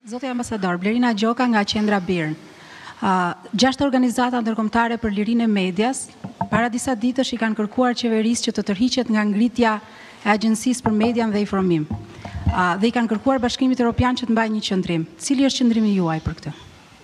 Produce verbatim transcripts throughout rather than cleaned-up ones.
Zoti ambasador, Blerina Gjoka nga Qendra Birn. Uh, Gjashtë organizata ndërkombëtare për lirinë e medias, para disa ditësh i kanë kërkuar qeverisë që të tërhiqet nga ngritja e Agjencisë për Median dhe Informim. Uh, dhe i kanë kërkuar Bashkimit Evropian që të mbajë një qendrim. Cili është qendrimi juaj për këtë?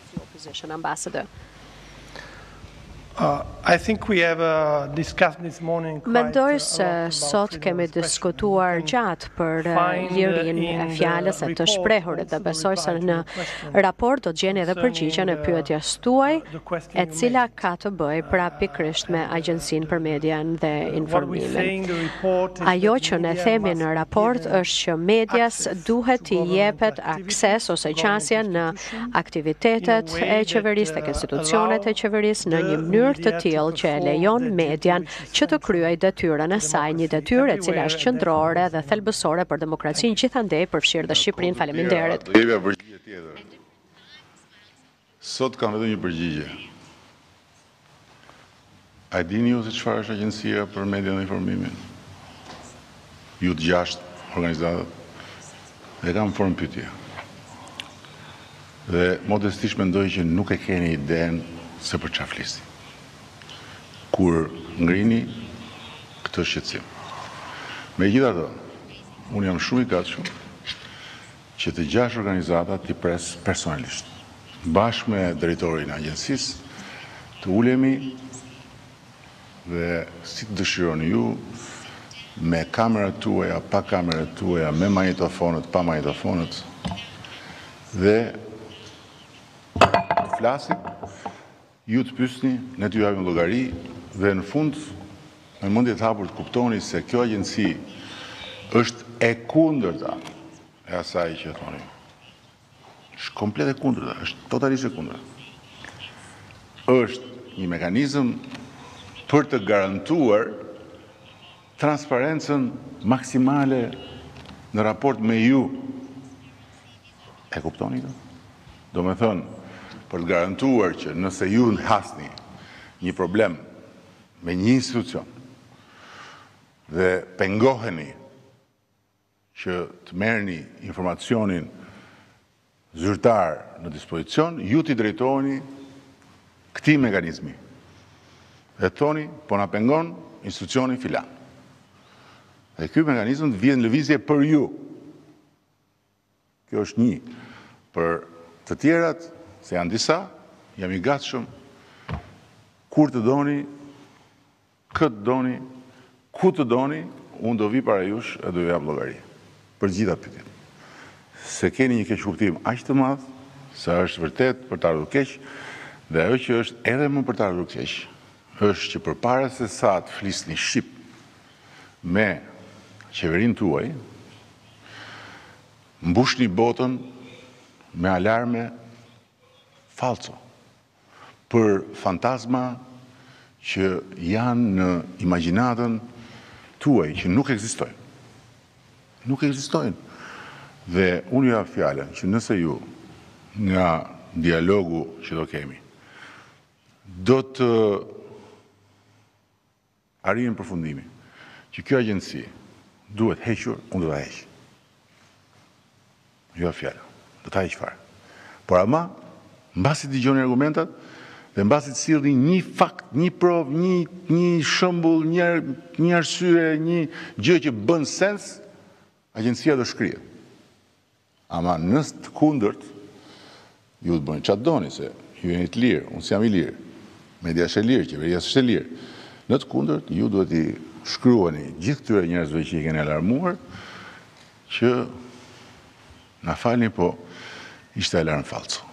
Uh, I think we have uh, discussed this morning quite Mendoj a se lot sot about kemi freedom of diskutuar expression. gjatë për Find lirinë in e the fjalës e të report shprehurit dhe also besoj se reply to në the question raport do të gjeni edhe përgjigjen e concerning pyetjes tuaj, the question e you cila made. ka të bëjë pra pikërisht me Agjencinë për Median dhe What we say Informimin. in the report is Ajo that që ne media themi must në be raport given është që medias access duhet to t'i government jepet activities, akses ose government qasje në institutions, aktivitetet in a way e qeverisë, that, tek uh, institucionet e allow qeverisë në the një mënyrë të media to tillë që e perform lejon the median duty which is që të kryej detyrën e to saj, një democracy detyrë e cila everywhere është and qendrore therefore dhe thelbësore për demokracinë gjithandej, përfshirë dhe Shqipërinë. Faleminderit. Do jepja përgjigje tjetër. Sot kam vetëm një përgjigje. A e dini ju se çfarë është Agjencia për Median dhe Informimin? Ju të gjashtë organizatat. Dhe kam formë pyetje. Dhe modestisht mendoj që nuk e keni iden se për çfarë flisni. Kur ngrini këtë shqetësim. Megjithatë, unë jam shumë i gatshëm që të gjashtë organizatat t'i pres personalisht. Bashkë me drejtorin e agjencisë, të ulemi dhe si të dëshironi ju, me kamerat tuaja, pa kamerat tuaja, me magnetofonët, pa magnetofonët, dhe të flasim, ju të pyesni, ne t'ju japim llogari, dhe në fund, në mundje të hapur të kuptoni se kjo agjenci është e kundërta e asaj që thoni. Është komplet e kundërta, është totalisht e kundërta. Është një mekanizëm për të garantuar transparencën maksimale në raport me ju. E kuptoni këtë? Do me thënë, për të garantuar që nëse ju në hasni një problem me një institucion dhe pengoheni që të merrni informacionin zyrtar në dispozicion, ju t'i drejtoheni këtij mekanizmi. Dhe thoni, po na pengon institucioni filan. Dhe ky mekanizëm të vjen në lëvizje për ju. Kjo është një. Për të tjerat, se janë disa, jam i gatshëm kur të doni, këtë doni, ku të doni, unë do vi para jush e do jap llogari. Për gjitha pyetjet. Se keni një keqkuptim aq të madh, se është vërtet për të ardhur keq, dhe ajo që është edhe më për të ardhur keq, është që përpara se sa të flisni shqip me qeverinë tuaj, mbushni botën me alarme falso për fantazma që janë në imagjinatën tuaj, që nuk ekzistojnë. Nuk ekzistojnë. Dhe unë ju jap fjalën që nëse ju, nga dialogu që do kemi, do të arrijnë përfundimi që kjo agjenci duhet hequr, unë do ta heq. Ju jap fjalën. Do ta heq fare. Por ama, mbasi dëgjoni argumentat, dhe mbasi të sillni një fakt, një provë, një, një shembull, një, një arsye, një gjë që bën sens, agjencia do shkrihet. Ama nësë të kundërt, ju të bëni çfarë doni, se ju jeni të lirë, unë s'jam i lirë, media është e lirë, qeveria është e lirë. Në të kundërt, ju duhet i shkruani gjithë këtyre njerëzve që i keni alarmuar, që na falni, po ishte alarm falso.